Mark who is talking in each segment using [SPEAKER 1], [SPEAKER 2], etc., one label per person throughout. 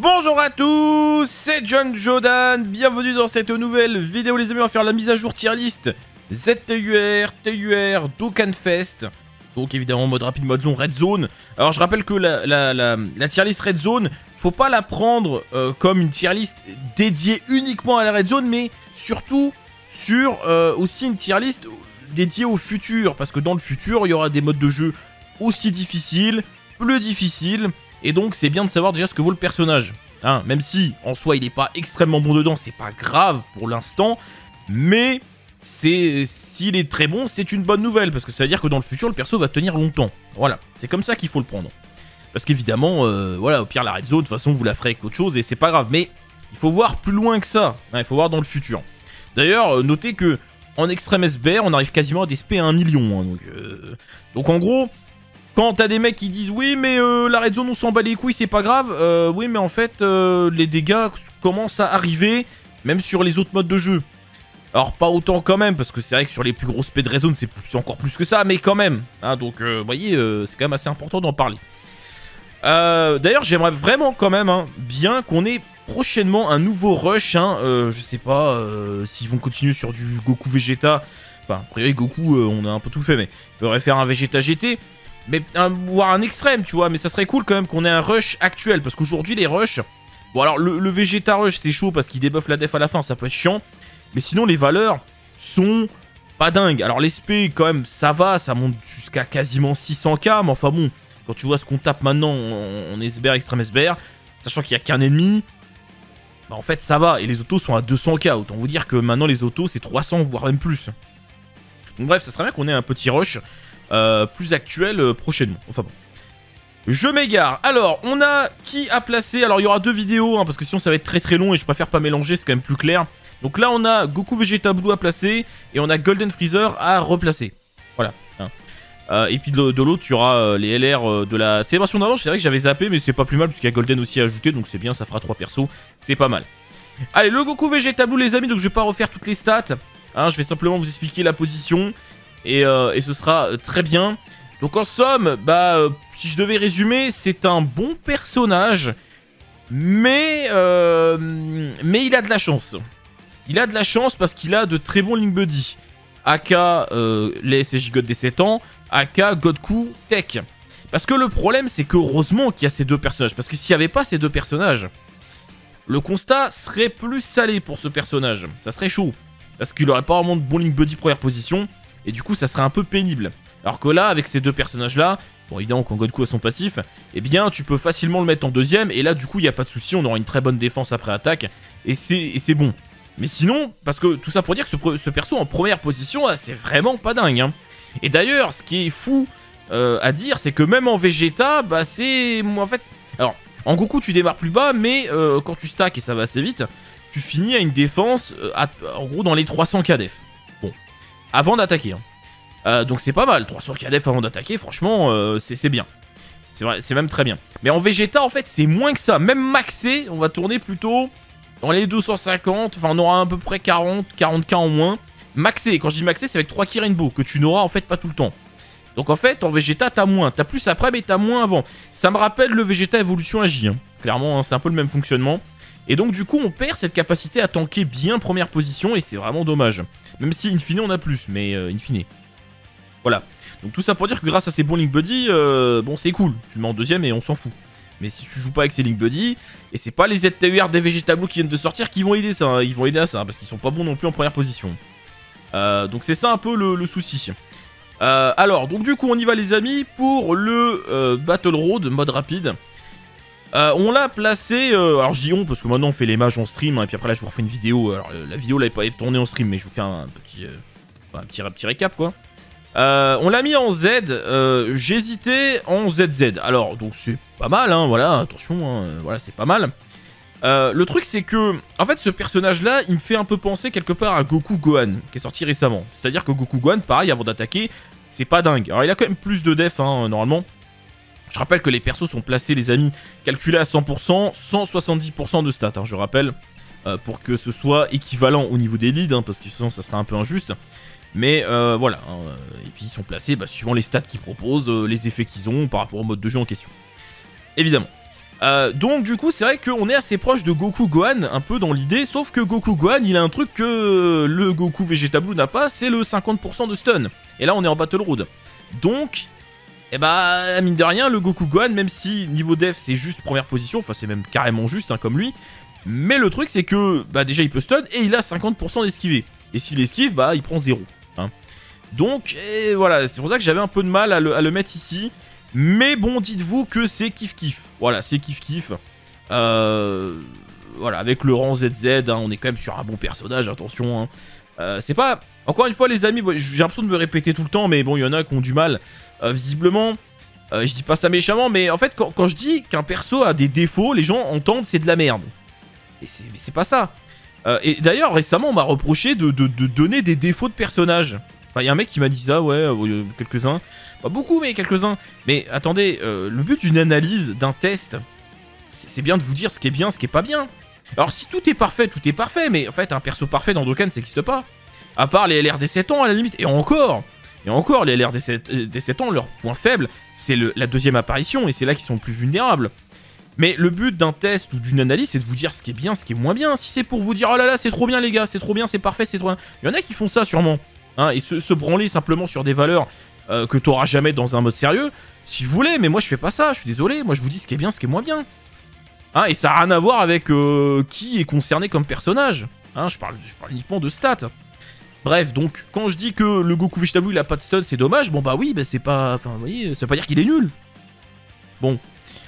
[SPEAKER 1] Bonjour à tous, c'est John Jodan, bienvenue dans cette nouvelle vidéo les amis, on va faire la mise à jour tier list ZTUR, TUR, Dokkanfest. Donc évidemment mode rapide, mode long, Red Zone. Alors je rappelle que la tier list Red Zone, faut pas la prendre comme une tier list dédiée uniquement à la Red Zone, mais surtout sur aussi une tier list dédiée au futur. Parce que dans le futur, il y aura des modes de jeu aussi difficiles, plus difficiles. Et donc c'est bien de savoir déjà ce que vaut le personnage. Hein, même si en soi il n'est pas extrêmement bon dedans, c'est pas grave pour l'instant. Mais s'il est très bon, c'est une bonne nouvelle. Parce que ça veut dire que dans le futur, le perso va tenir longtemps. Voilà, c'est comme ça qu'il faut le prendre. Parce qu'évidemment, voilà, au pire la Red Zone, de toute façon vous la ferez avec autre chose et c'est pas grave. Mais il faut voir plus loin que ça. Hein, il faut voir dans le futur. D'ailleurs, notez que en Extreme SBR, on arrive quasiment à des SP à 1 million. Hein, donc en gros... Quand t'as des mecs qui disent oui mais la Red Zone on s'en bat les couilles c'est pas grave, oui mais en fait les dégâts commencent à arriver même sur les autres modes de jeu. Alors pas autant quand même parce que c'est vrai que sur les plus grosses speed Red Zone c'est encore plus que ça mais quand même. Hein, donc vous voyez c'est quand même assez important d'en parler. D'ailleurs j'aimerais vraiment quand même bien qu'on ait prochainement un nouveau rush. Je sais pas s'ils vont continuer sur du Goku Vegeta. Enfin a priori Goku on a un peu tout fait mais il faudrait faire un Vegeta GT. Mais voire un extrême, tu vois, mais ça serait cool quand même qu'on ait un rush actuel, parce qu'aujourd'hui les rushs... Bon alors le Vegeta rush c'est chaud parce qu'il débuffe la def à la fin, ça peut être chiant, mais sinon les valeurs sont pas dingues. Alors les SP quand même ça va, ça monte jusqu'à quasiment 600k, mais enfin bon, quand tu vois ce qu'on tape maintenant en SBR, extrême SBR, sachant qu'il n'y a qu'un ennemi, bah en fait ça va, et les autos sont à 200k, autant vous dire que maintenant les autos c'est 300 voire même plus. Donc bref, ça serait bien qu'on ait un petit rush plus actuel prochainement. Enfin bon. Je m'égare. Alors, on a qui a placé. Alors, il y aura deux vidéos, parce que sinon ça va être très très long et je préfère pas mélanger, c'est quand même plus clair. Donc là, on a Goku Vegeta Blue à placer et on a Golden Freezer à replacer. Voilà. Et puis de l'autre, il y aura les LR de la célébration d'avant. C'est vrai que j'avais zappé, mais c'est pas plus mal puisqu'il y a Golden aussi ajouté, donc c'est bien, ça fera 3 persos. C'est pas mal. Allez, le Goku Vegeta Blue, les amis, donc je vais pas refaire toutes les stats. Je vais simplement vous expliquer la position. Et ce sera très bien. Donc en somme, si je devais résumer, c'est un bon personnage. Mais il a de la chance. Il a de la chance parce qu'il a de très bons Link Buddy. Aka les SSJ God des 7 ans. Aka Godku Tech. Parce que le problème, c'est que heureusement qu'il y a ces deux personnages. Parce que s'il n'y avait pas ces deux personnages, le constat serait plus salé pour ce personnage. Ça serait chaud. Parce qu'il n'aurait pas vraiment de bon Link Buddy première position. Et du coup, ça serait un peu pénible. Alors que là, avec ces deux personnages-là, bon, évidemment, quand Godku a son passif, eh bien, tu peux facilement le mettre en deuxième. Et là, du coup, il n'y a pas de souci, on aura une très bonne défense après attaque. Et c'est bon. Mais sinon, parce que tout ça pour dire que ce perso en première position, c'est vraiment pas dingue. Et d'ailleurs, ce qui est fou à dire, c'est que même en Vegeta, c'est... En fait... Alors, en Goku, tu démarres plus bas, mais quand tu stacks, et ça va assez vite, tu finis à une défense, en gros, dans les 300 KDF. Avant d'attaquer. Donc c'est pas mal, 300 KDF avant d'attaquer, franchement, c'est bien. C'est vrai, c'est même très bien. Mais en Vegeta, en fait, c'est moins que ça. Même maxé, on va tourner plutôt dans les 250. Enfin, on aura à peu près 40k en moins. Maxé, quand je dis maxé, c'est avec 3 Ki Rainbow, que tu n'auras en fait pas tout le temps. Donc en fait, en Vegeta, t'as moins. T'as plus après, mais t'as moins avant. Ça me rappelle le Vegeta Evolution AJ. Clairement, c'est un peu le même fonctionnement. Et donc du coup on perd cette capacité à tanker bien première position et c'est vraiment dommage. Même si in fine on a plus, mais in fine. Voilà. Donc tout ça pour dire que grâce à ces bons Link Buddy, bon c'est cool. Tu le mets en deuxième et on s'en fout. Mais si tu joues pas avec ces Link Buddy, et c'est pas les ZTUR des Vegeta Blue qui viennent de sortir qui vont aider ça, ils vont aider à ça, parce qu'ils sont pas bons non plus en première position. Donc c'est ça un peu le souci. Alors donc du coup on y va les amis pour le Battle Road, mode rapide. On l'a placé, alors je dis on parce que maintenant on fait les mages en stream, et puis après là je vous refais une vidéo, alors la vidéo là n'est pas tournée en stream, mais je vous fais un petit récap quoi. On l'a mis en Z, j'hésitais en ZZ, alors donc c'est pas mal, voilà, attention, voilà c'est pas mal. Le truc c'est que, en fait ce personnage là, il me fait un peu penser quelque part à Goku Gohan, qui est sorti récemment. C'est-à-dire que Goku Gohan, pareil, avant d'attaquer, c'est pas dingue. Alors il a quand même plus de def, normalement. Je rappelle que les persos sont placés, les amis, calculés à 100%, 170% de stats, je rappelle, pour que ce soit équivalent au niveau des leads, parce que sinon ça serait un peu injuste. Mais voilà, et puis ils sont placés suivant les stats qu'ils proposent, les effets qu'ils ont par rapport au mode de jeu en question. Évidemment. Donc du coup c'est vrai qu'on est assez proche de Goku Gohan un peu dans l'idée, sauf que Goku Gohan il a un truc que le Goku Vegeta Blue n'a pas, c'est le 50% de stun. Et là on est en Battle Road. Donc, eh bah mine de rien le Goku Gohan, même si niveau def c'est juste première position, enfin c'est même carrément juste hein, comme lui, mais le truc c'est que bah déjà il peut stun et il a 50% d'esquiver. Et s'il esquive, bah il prend 0. Hein. Donc voilà, c'est pour ça que j'avais un peu de mal à le mettre ici. Mais bon, dites-vous que c'est kiff-kiff. Voilà, c'est kiff-kiff. Voilà, avec le rang ZZ, hein, on est quand même sur un bon personnage, attention. Hein. C'est pas... Encore une fois, les amis, j'ai l'impression de me répéter tout le temps, mais bon, il y en a qui ont du mal. Visiblement, je dis pas ça méchamment, mais en fait, quand je dis qu'un perso a des défauts, les gens entendent c'est de la merde. Et c'est pas ça. Et d'ailleurs, récemment, on m'a reproché de donner des défauts de personnages. Enfin, il y a un mec qui m'a dit ça, ouais, quelques-uns. Pas beaucoup, mais quelques-uns. Mais attendez, le but d'une analyse, d'un test, c'est bien de vous dire ce qui est bien, ce qui est pas bien. Alors, si tout est parfait, mais en fait, un perso parfait dans Dokkan, ça n'existe pas. À part les LR des 7 ans, à la limite. Et encore, les LR des 7 ans, leur point faible, c'est la deuxième apparition, et c'est là qu'ils sont le plus vulnérables. Mais le but d'un test ou d'une analyse, c'est de vous dire ce qui est bien, ce qui est moins bien. Si c'est pour vous dire, oh là là, c'est trop bien, les gars, c'est trop bien, c'est parfait, c'est trop bien. Il y en a qui font ça, sûrement. Hein, et se branler simplement sur des valeurs que tu n'auras jamais dans un mode sérieux, si vous voulez, mais moi je fais pas ça, je suis désolé, moi je vous dis ce qui est bien, ce qui est moins bien. Hein, et ça n'a rien à voir avec qui est concerné comme personnage. Hein, je parle uniquement de stats. Bref, donc quand je dis que le Goku Vegeta Blue il a pas de stun, c'est dommage, bon bah oui, bah c'est pas... Enfin, vous voyez, ça veut pas dire qu'il est nul. Bon.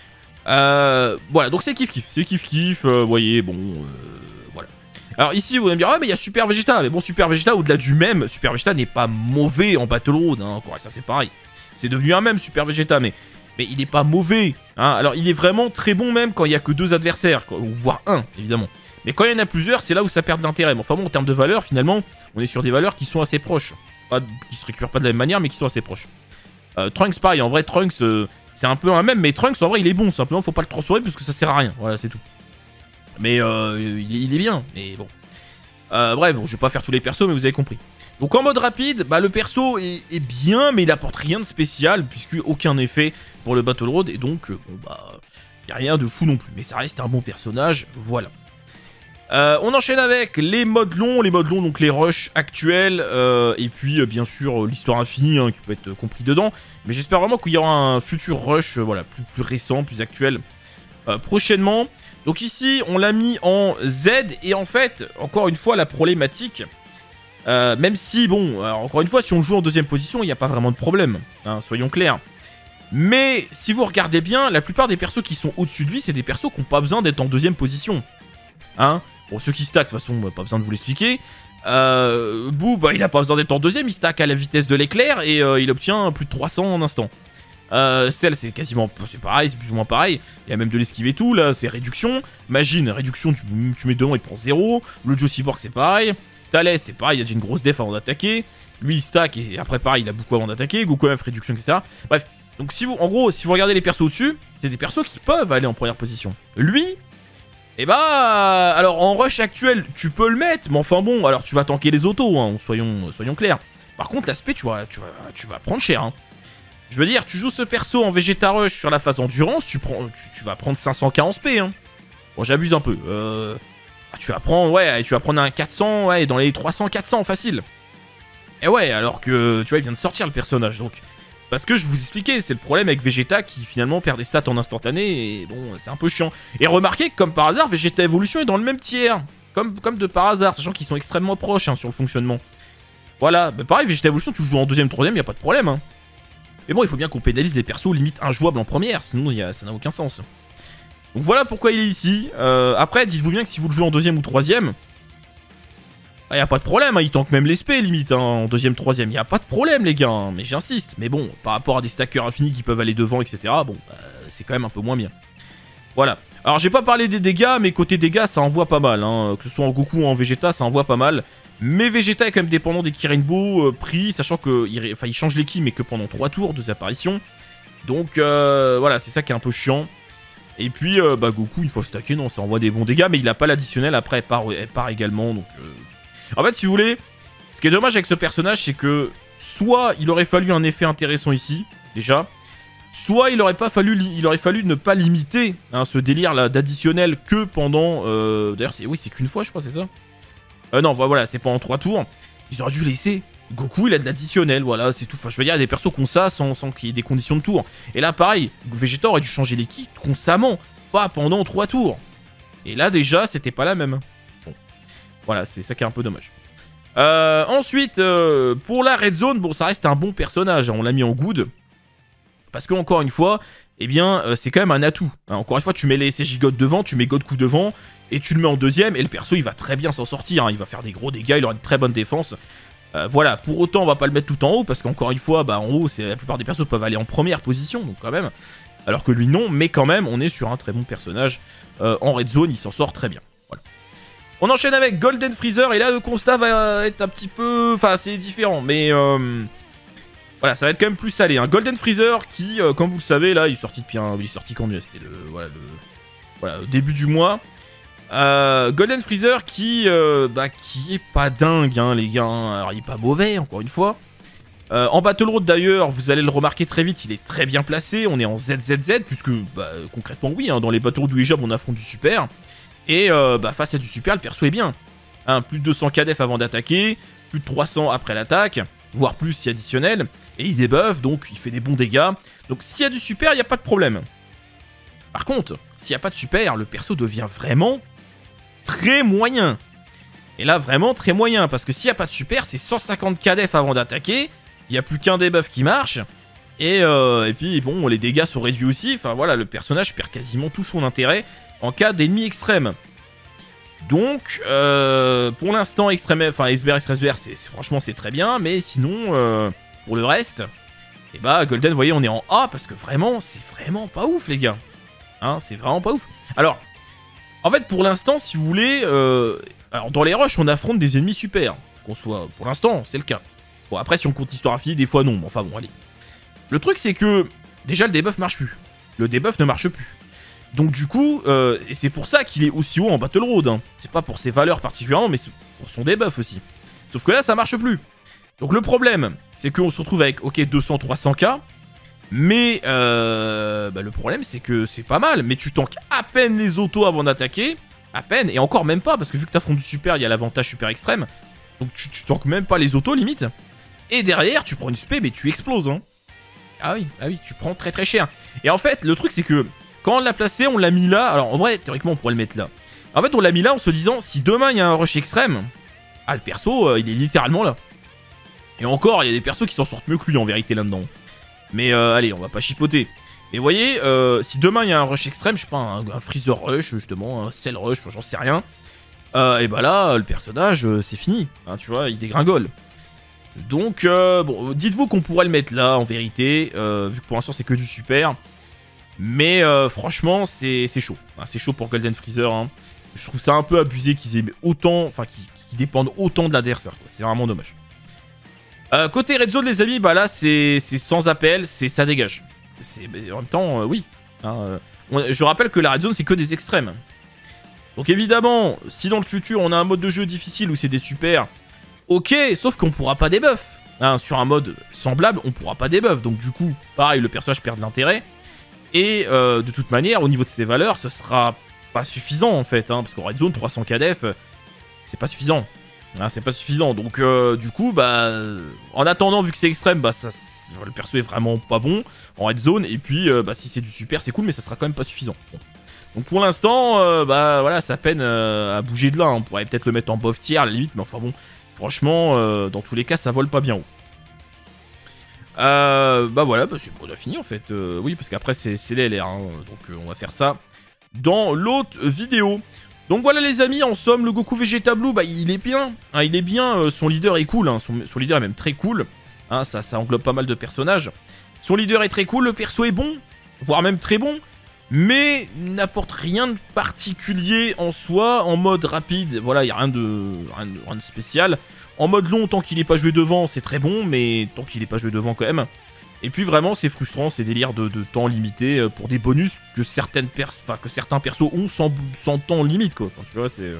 [SPEAKER 1] Voilà, donc c'est kiff-kiff, vous voyez, bon... voilà. Alors ici, vous allez me dire, ah mais il y a Super Vegeta. Mais bon, Super Vegeta, au-delà du même, Super Vegeta n'est pas mauvais en Battle Road. Hein, encore, ça c'est pareil. C'est devenu un même Super Vegeta, mais il est pas mauvais. Hein. Alors il est vraiment très bon même quand il y a que 2 adversaires, quoi, ou voire 1, évidemment. Mais quand il y en a plusieurs, c'est là où ça perd de l'intérêt. Mais enfin bon, en termes de valeur, finalement, on est sur des valeurs qui sont assez proches. Pas, qui se récupèrent pas de la même manière, mais qui sont assez proches. Trunks, pareil. En vrai, Trunks, c'est un peu un même, mais Trunks, en vrai, il est bon. Simplement, faut pas le transformer parce que ça sert à rien. Voilà, c'est tout. Mais il est bien, mais bon. Bref, bon, je vais pas faire tous les persos, mais vous avez compris. Donc en mode rapide, bah, le perso est bien, mais il apporte rien de spécial, puisque aucun effet pour le Battle Road, et donc, bon bah, y a rien de fou non plus. Mais ça reste un bon personnage, voilà. On enchaîne avec les modes longs, donc les rushs actuels, et puis bien sûr l'histoire infinie hein, qui peut être compris dedans. Mais j'espère vraiment qu'il y aura un futur rush, voilà, plus récent, plus actuel, prochainement. Donc ici, on l'a mis en Z, et en fait, encore une fois, la problématique, même si, bon, alors, encore une fois, si on joue en deuxième position, il n'y a pas vraiment de problème, hein, soyons clairs. Mais si vous regardez bien, la plupart des persos qui sont au-dessus de lui, c'est des persos qui n'ont pas besoin d'être en deuxième position. Hein, bon, ceux qui stack, de toute façon, pas besoin de vous l'expliquer. Boo, bah, il a pas besoin d'être en deuxième, il stack à la vitesse de l'éclair, et il obtient plus de 300 en instant. Cell, c'est quasiment, c'est pareil, c'est plus ou moins pareil. Il y a même de l'esquive et tout, là, c'est réduction. Magine, réduction, tu mets dedans, il prend 0. Le Joe Cyborg, c'est pareil. Thales, c'est pareil, il y a déjà une grosse def avant d'attaquer. Lui, il stack, et après, pareil, il a beaucoup avant d'attaquer. Goku F, réduction, etc. Bref, donc si vous, en gros, si vous regardez les persos au-dessus, c'est des persos qui peuvent aller en première position. Lui, et bah, alors en rush actuel, tu peux le mettre, mais enfin bon, alors tu vas tanker les autos, hein, soyons clairs. Par contre, l'aspect, tu vas prendre cher, hein. Je veux dire, tu joues ce perso en Vegeta Rush sur la phase endurance, tu vas prendre 540 P, hein. Bon, j'abuse un peu. Tu vas prendre un 400, ouais, dans les 300-400, facile. Et ouais, alors que, tu vois, il vient de sortir le personnage, donc... Parce que je vous expliquais, c'est le problème avec Vegeta qui finalement perd des stats en instantané, et bon, c'est un peu chiant. Et remarquez que, comme par hasard, Vegeta Evolution est dans le même tiers. Comme de par hasard, sachant qu'ils sont extrêmement proches, hein, sur le fonctionnement. Voilà, bah pareil, Vegeta Evolution, tu joues en deuxième, troisième, y a pas de problème, hein. Mais bon, il faut bien qu'on pénalise les persos limite injouables en première, sinon ça n'a aucun sens. Donc voilà pourquoi il est ici. Après, dites-vous bien que si vous le jouez en deuxième ou troisième, bah, y a pas de problème, hein, il tank même l'espé limite, hein, en deuxième, troisième, y a pas de problème les gars, hein, mais j'insiste. Mais bon, par rapport à des stackers infinis qui peuvent aller devant, etc., bon, c'est quand même un peu moins bien. Voilà. Alors j'ai pas parlé des dégâts, mais côté dégâts, ça envoie pas mal, hein, que ce soit en Goku ou en Vegeta, ça envoie pas mal. Mais Vegeta est quand même dépendant des Ki Rainbow pris, sachant qu'il change les Ki, mais que pendant 3 tours, 2 apparitions. Donc voilà, c'est ça qui est un peu chiant. Et puis, bah, Goku, une fois stacké, non, ça envoie des bons dégâts, mais il a pas l'additionnel, après, elle part également, donc... En fait, si vous voulez, ce qui est dommage avec ce personnage, c'est que soit il aurait fallu un effet intéressant ici, déjà, Soit il aurait fallu ne pas limiter hein, ce délire là d'additionnel que pendant... D'ailleurs, c'est qu'une fois, je crois, c'est ça non, voilà, c'est pendant 3 tours. Ils auraient dû laisser... Goku, il a de l'additionnel, voilà, c'est tout. Enfin, je veux dire, il y a des persos qui ont ça sans qu'il y ait des conditions de tour. Et là, pareil, Vegeta aurait dû changer les kits constamment, pas pendant 3 tours. Et là, déjà, c'était pas la même. Bon, voilà, c'est ça qui est un peu dommage. Ensuite, pour la Red Zone, bon, ça reste un bon personnage, hein, on l'a mis en good. Parce que, encore une fois, eh bien, c'est quand même un atout. Hein, encore une fois, tu mets les SJ God devant, tu mets Goku devant, et tu le mets en deuxième, et le perso, il va très bien s'en sortir. Hein, il va faire des gros dégâts, il aura une très bonne défense. Voilà, pour autant on va pas le mettre tout en haut parce qu'encore une fois, bah en haut, la plupart des persos peuvent aller en première position, donc quand même. Alors que lui non, mais quand même, on est sur un très bon personnage. En Red Zone, il s'en sort très bien. Voilà. On enchaîne avec Golden Freezer, et là le constat va être un petit peu... Enfin, c'est différent, mais... Voilà, ça va être quand même plus salé. Hein. Golden Freezer qui, comme vous le savez, là, il est sorti depuis un... Il est sorti quand mieux, c'était le début du mois. Golden Freezer qui est pas dingue, hein, les gars. Alors, il est pas mauvais, encore une fois. En Battle Road, d'ailleurs, vous allez le remarquer très vite, il est très bien placé. On est en ZZZ, puisque, concrètement, oui, hein, dans les Battle Road ou Job, on affronte du super. Et, face à du super, le perso est bien. Hein, plus de 200 KDF avant d'attaquer, plus de 300 après l'attaque, voire plus si additionnel. Et il débuff, donc il fait des bons dégâts. Donc, s'il y a du super, il n'y a pas de problème. Par contre, s'il n'y a pas de super, le perso devient vraiment... très moyen. Et là, vraiment très moyen. Parce que s'il n'y a pas de super, c'est 150 KDF avant d'attaquer. Il n'y a plus qu'un debuff qui marche. Et puis, bon, les dégâts sont réduits aussi. Enfin, voilà, le personnage perd quasiment tout son intérêt en cas d'ennemi extrême. Donc, pour l'instant, Iceberg, franchement, c'est très bien. Mais sinon, pour le reste, et Golden, vous voyez, on est en A. Parce que vraiment, c'est vraiment pas ouf, les gars. Hein, c'est vraiment pas ouf. Alors... En fait, pour l'instant, si vous voulez... alors, dans les rushs, on affronte des ennemis super. Qu'on soit... Pour l'instant, c'est le cas. Bon, après, si on compte Histoire Infinie, des fois, non. Mais enfin, bon, allez. Le truc, c'est que... Déjà, le debuff marche plus. Le debuff ne marche plus. Donc, du coup... et c'est pour ça qu'il est aussi haut en Battle Road. Hein. C'est pas pour ses valeurs particulièrement, mais pour son debuff aussi. Sauf que là, ça marche plus. Donc, le problème, c'est qu'on se retrouve avec, ok, 200-300k. Mais le problème c'est que c'est pas mal, mais tu tankes à peine les autos avant d'attaquer, à peine, et encore même pas, parce que vu que t'affrontes du super, il y a l'avantage super extrême, donc tu tankes même pas les autos limite, et derrière tu prends une spé mais tu exploses, hein. Ah oui, tu prends très très cher. Et en fait, le truc c'est que, quand on l'a placé, on l'a mis là, alors en vrai, théoriquement on pourrait le mettre là. En fait on l'a mis là en se disant, si demain il y a un rush extrême, le perso, il est littéralement là. Et encore, il y a des persos qui s'en sortent mieux que lui en vérité là-dedans. Mais allez, on va pas chipoter. Mais vous voyez, si demain il y a un rush extrême, je sais pas, un Freezer rush, justement, un Cell rush, j'en sais rien. Et là, le personnage, c'est fini. Hein, tu vois, il dégringole. Donc, bon, dites-vous qu'on pourrait le mettre là, en vérité. Vu que pour l'instant, c'est que du super. Mais franchement, c'est chaud. Hein, c'est chaud pour Golden Freezer. Hein. Je trouve ça un peu abusé qu'ils aient autant... Enfin, qu'ils dépendent autant de l'adversaire. C'est vraiment dommage. Côté Red Zone, les amis, là c'est sans appel, ça dégage. En même temps, oui. Hein, je rappelle que la Red Zone c'est que des extrêmes. Donc évidemment, si dans le futur on a un mode de jeu difficile où c'est des super, ok, sauf qu'on pourra pas débuff. Hein, sur un mode semblable, on pourra pas débuff. Donc du coup, pareil, le personnage perd de l'intérêt. Et de toute manière, au niveau de ses valeurs, ce sera pas suffisant en fait. Hein, parce qu'en Red Zone, 300 KDF, c'est pas suffisant. Ah, c'est pas suffisant, donc du coup, en attendant, vu que c'est extrême, le perso est vraiment pas bon en Red Zone, et puis, si c'est du super, c'est cool, mais ça sera quand même pas suffisant. Bon. Donc pour l'instant, voilà, ça peine à bouger de là, hein. On pourrait peut-être le mettre en bof tier à la limite, mais enfin bon, franchement, dans tous les cas, ça vole pas bien haut. Voilà, on a fini en fait, oui, parce qu'après c'est les LR, hein, donc on va faire ça dans l'autre vidéo. Donc voilà les amis, en somme, le Goku Vegeta Blue, il est bien. Hein, il est bien, son leader est cool, hein, son leader est même très cool. Hein, ça englobe pas mal de personnages. Son leader est très cool, le perso est bon, voire même très bon. Mais n'apporte rien de particulier en soi, en mode rapide, voilà, il n'y a rien de spécial. En mode long, tant qu'il n'est pas joué devant, c'est très bon, mais tant qu'il n'est pas joué devant quand même. Et puis vraiment, c'est frustrant, ces délires de temps limité pour des bonus que certains persos ont sans temps limite, quoi. Enfin, tu vois, c'est...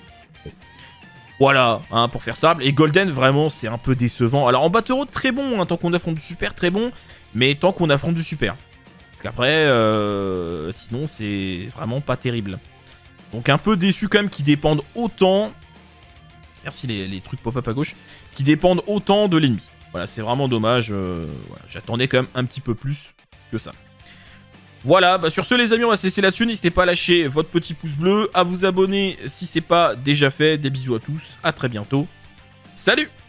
[SPEAKER 1] Voilà, hein, pour faire simple. Et Golden, vraiment, c'est un peu décevant. Alors, en Battle Road, très bon, hein, tant qu'on affronte du super, très bon. Mais tant qu'on affronte du super. Parce qu'après, sinon c'est vraiment pas terrible. Donc un peu déçu quand même qu'ils dépendent autant... Merci les trucs pop-up à gauche. Qui dépendent autant de l'ennemi. Voilà, c'est vraiment dommage. Voilà, j'attendais quand même un petit peu plus que ça. Voilà, bah sur ce les amis, on va se laisser là-dessus. N'hésitez pas à lâcher votre petit pouce bleu, à vous abonner si c'est pas déjà fait. Des bisous à tous, à très bientôt. Salut!